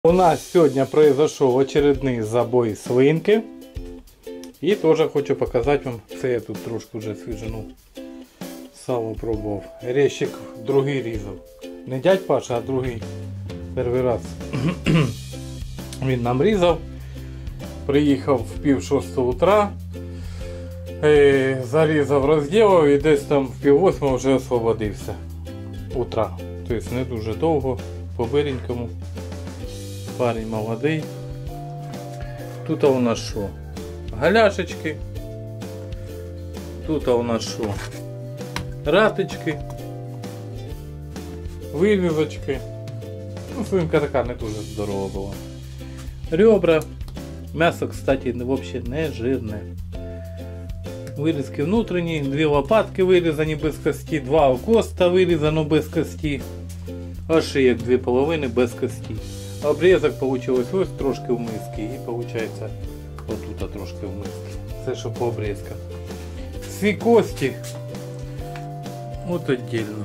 У нас сегодня произошел очередный забой свинки. И тоже хочу показать вам, це я тут трошки вже свіжину сало пробував. Резчик другий різав. Не дядь Паша, а другий. Перший раз. Він нам різав. Приїхав в 5:30 утра. Зарізав, розділив і десь там в 7:30 вже освободився. Утра. Тобто не дуже довго, по-биренькому. Парень молодий. Тут у нас що? Галяшечки. Тут у нас що? Раточки. Вирізочки. Ну, свинка така не дуже здорова була. Ребра. М'ясо, кстати, взагалі не жирне. Вирізки внутрішні, 2 лопатки вирізані без кості, 2 окоста вирізано без кості. А шиєк 2,5 без кості. Обрізок вийшло ось трошки в миски і виходить отут трошки в миски. Це що по обрізкам. Всі кості от віддільно.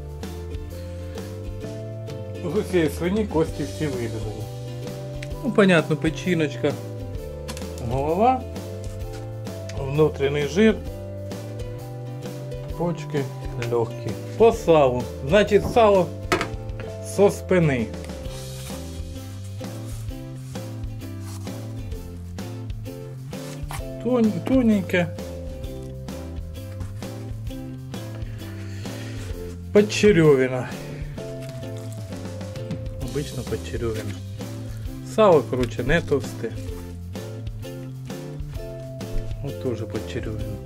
З усієї свині кості всі вирізані. Ну, понятно, печіночка, голова, внутрішній жир, почки легкі. По салу. Значить, сало со спини. Тоненьке. Подчеревина. Обычно подчеревина. Сало, короче, не товсте. Вот тоже подчеревина.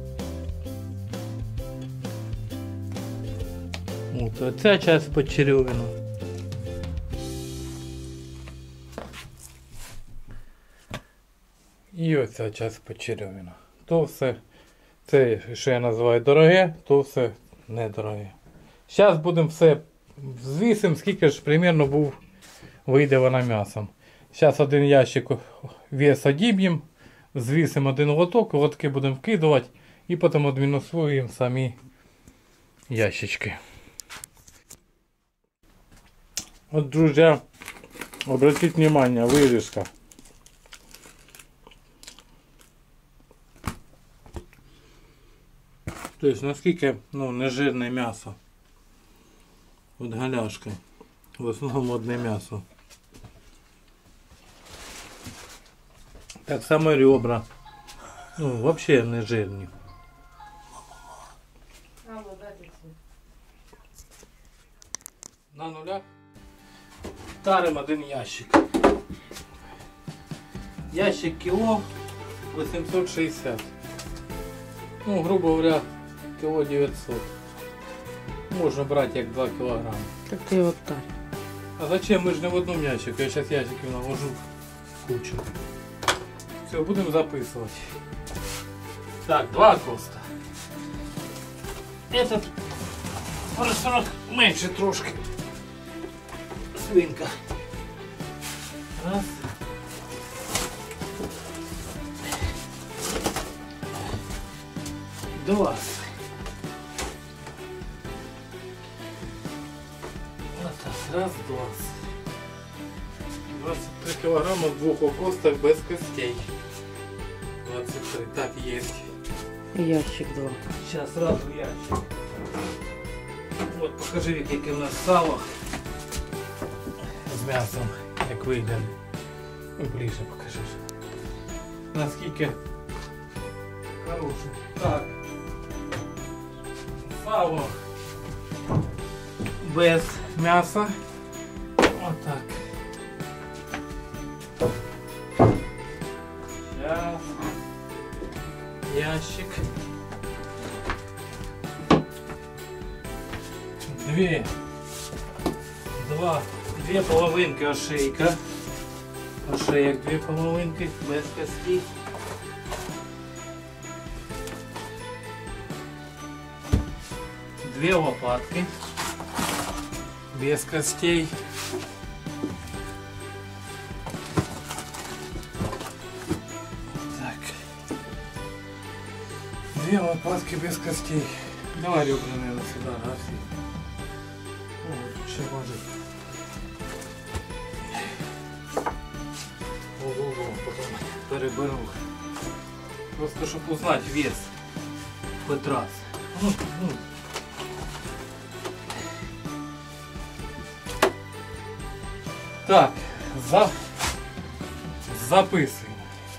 Вот оця часть подчеревина. І оця часть почеревина. То все, це що я називаю дороге, то все недороге. Зараз будемо все звісимо, скільки ж примерно вийде вона м'ясом. Зараз один ящик вес одіб'ємо, звісимо один лоток, лотки будемо вкидувати і потім відмінусуємо самі ящички. От, друзі, обратіть внимание, вирізка. Тобто наскільки нежирне м'ясо. От галяшка. В основному одне м'ясо. Так само ребра. Ну, взагалі не жирні. На нулях таримо один ящик. Ящик кіло 860. Ну, грубо говоря, кіло 900. Можна брати як 2 кілограми. Так ти от так. А зачем? Ми ж не в одному ящику. Я зараз ящиків наложу в кучу. Все, будемо записувати. Так, 2 коста. Этот поросенок менше трошки. Свинка. Раз. Два. Вот так, раз, 23 килограмма в 2 окостах без костей. 23, так, есть. Ящик 2. Сейчас сразу ящик. Вот, покажи, яке у нас сало з м'ясом, як вийде. Ближе покажи. Наскільки хороше. Так. Сало без м'яса. Отак. Сейчас. Ящик. 2 половинки ошейка. Ошеек 2 половинки без кості. 2 лопатки без костей. Так. 2 лопатки без костей. Давай ребра, наверное, сюда, да, все. О, еще может. переберу. Просто щоб узнати вес Петрас. Ну. Так, записуємо.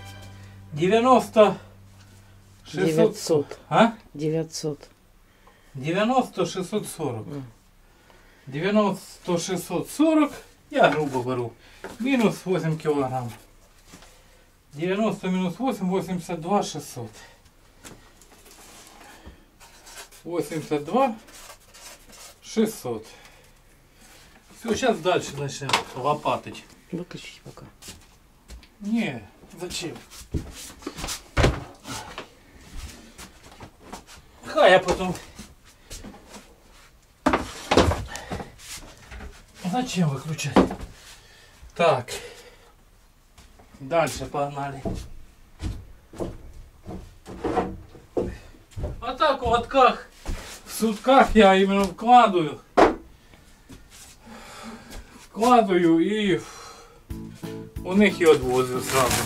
90 600. 900. А? 900. 90 640. 90 640. Я грубо беру. Мінус 8 кг. 90 мінус 8, 82 600. 82 600. Все, сейчас дальше начнем лопатить. Выключить пока. Не, зачем? Хай я потом... Зачем выключать? Так. Дальше погнали. А так в лотках, в сутках я именно вкладываю и у них и отвозю сразу.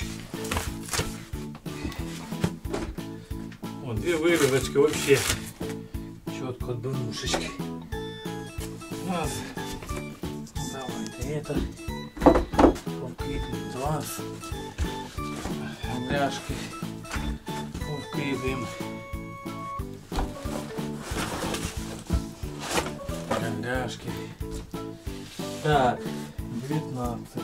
Вот две вырезочки вообще четко до душечки. Раз. Давайте это. Вкидываем. Два. Бляшки. Вкидываем. Бляшки. Так, 19.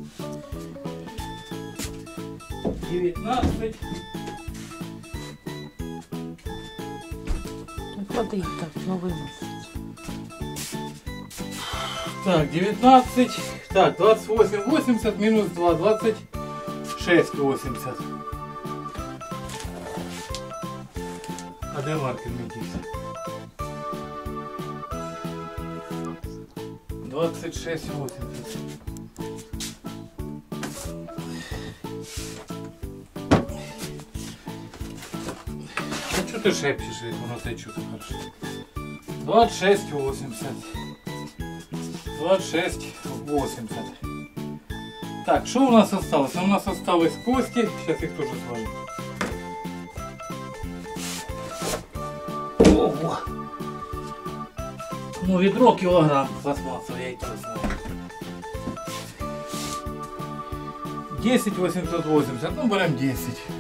19. Клади так, ну вынос. Так, 19. Так, 28, 80 минус 2, 26, 80. А де маркер метився? 26, 80. А что ты шепчешь, воно те чути хорошо? 26, 80. 26, 80. Так, что у нас осталось? У нас осталось кости. Сейчас их тоже сложим. Ого! Ну, ведро килограмм пластмассовый, я и то знаю. 10 880, ну берем 10.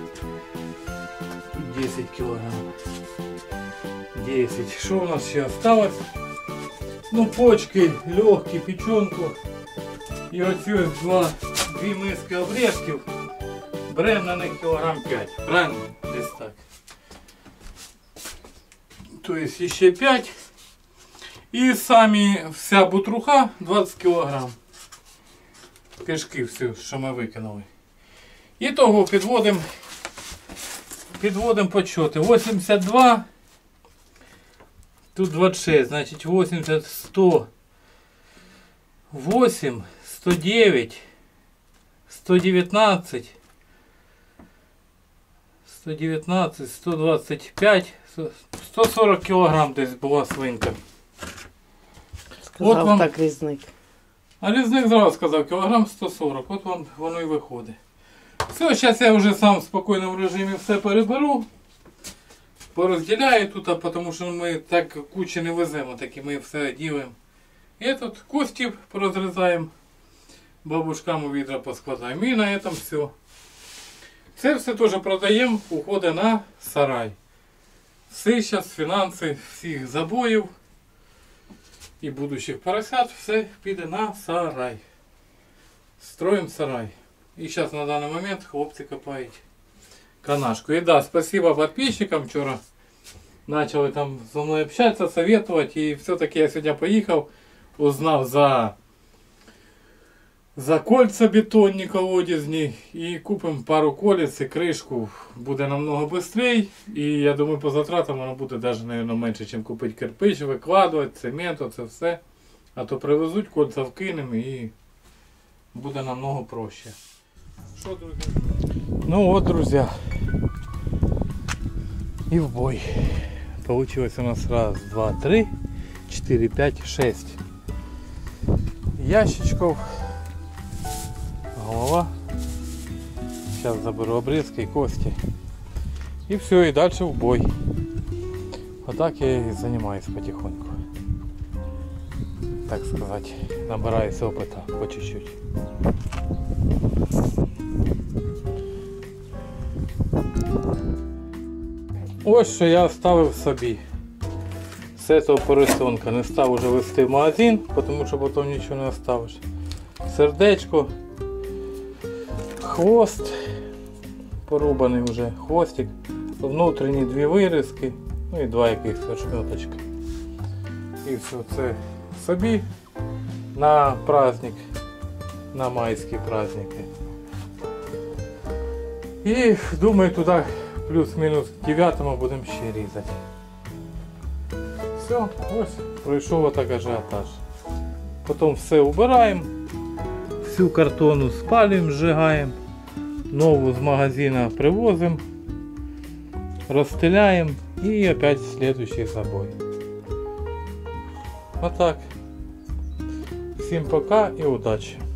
10 килограмм. 10. Что у нас еще осталось? Ну, почки, легкі, печенку. І оці ось дві миски обрезків. Беремо на них кілограм 5. Правильно? Десь так. Тобто ще 5. І самі вся бутруха 20 кг. Кишки всі, що ми викинули. І того підводимо почоти. 82. Тут 26, значит 80, 100, 8, 109, 119, 119, 125, 140 килограмм десь була свинка. Сказав от вам, так різник. А різник зразу сказав, кілограм 140, от вам воно і виходить. Все, зараз я вже сам в спокійному режимі все переберу. Порозділяю тут, тому що ми так кучі не веземо, так і ми все ділимо. І тут кості порозрізаємо, бабушкам у відра поскладаємо. І на цьому все. Це все теж продаємо, уходить на сарай. Все зараз, фінанси всіх забоїв і будущих поросят, все піде на сарай. Строїмо сарай. І зараз на даний момент хлопці копають канашку. И да, спасибо подписчикам, вчера начали там со мной общаться, советовать, и все-таки я сегодня поехал, узнал за кольца бетонні колодезні, и купим пару колец и крышку, буде намного быстрее, и я думаю по затратам воно буде даже, наверное, менше, чем купить кирпич, викладувати, цемент, оце все, а то привезуть, кольца вкинем и буде намного проще. Что, друзья? Ну вот, друзья, и в бой. Получилось у нас раз, два, три, 4, 5, 6 ящичков. Голова. Зараз заберу обрізки і кості. І все, і далі в бой. Отак я і займаюся потихоньку. Так сказати, набираюся опита по чуть-чуть. Ось що я оставив собі. З цього поросенка не став уже вести в магазин, тому що потім нічого не оставиш. Сердечко, хвост, порубаний вже хвостик, внутрішні 2 вирізки, ну і 2 якихось ошметочки. І все це собі на праздник, на майські праздники. І думаю, туди плюс-мінус 9-му будемо ще різати. Все, ось пройшов отак ажіотаж. Потім все убираємо, всю картону спалюємо, зжигаємо, нову з магазину привозимо, розстеляємо і опять следующий забой. Отак. Всім пока і удачі!